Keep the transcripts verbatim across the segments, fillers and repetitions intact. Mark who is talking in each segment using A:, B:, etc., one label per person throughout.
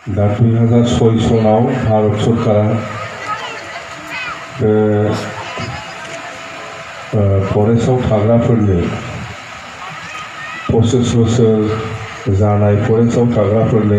A: दा दुइ हाजार सय सनाव भारत सरकारा बे फरेस्टआव थाग्राफोरनि पसिस बोसोर जानाय फरेस्टआव थाग्राफोरनि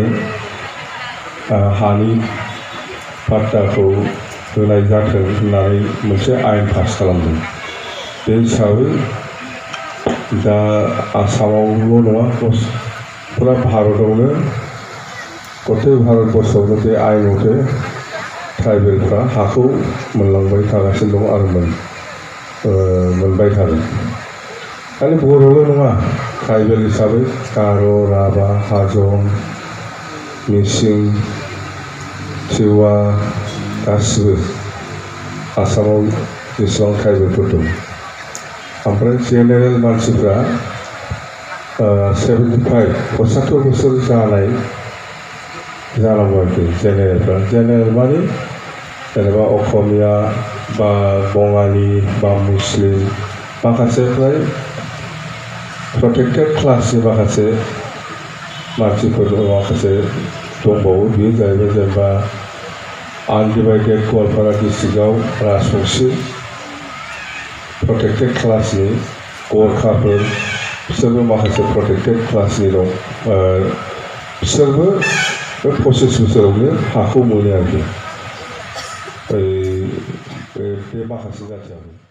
A: हानि पाट्टाखौ होनाय जाथों होननानै मोनसे आयेन पास खालामदों। बे हिसाबै दा आसामावल' नङा फुरा भारतआवनो गथे भारतबर्षआवनो बे आयेन मथे ट्राइबेलफ्रा हाखौ मोनलांबाय थागासिनो दं आरो मोन मोनबाय थागोन। खालि बर'ल' नङा, ट्राइबेल हिसाबै गार', राभा, हाजं, मिसिं, तिवा गासिबो आसामाव जेसेबां ट्राइबेलफोर दं। ओमफ्राय जेनेरेल मानसिफ्रा सेभेन्टि फाइभ पचहत्तर बोसोर जानाय जानांगौ आरोखि जेनेरेलफ्रा। जेनेरेल माने जेनेबा असमिया बा बङालि बा मुस्लिम माखासे फ्राय प्रटेक्टेड क्लासनि माखासे मानसिफोर माखासे दंबावो। बेयो जाहैबाय जेनेबा आनडिभाइडेड गवालपारा डिस्ट्रिक्टआव राजबंशी प्रटेक्टेड क्लासनि गरखाफोर, बिसोरबो माखासे प्रटेक्टेड क्लासनि दं। बिसोरबो बे पसिस बोसोरावनो हाखौ मोनो आरोखि बे माखासे जाथियाबो।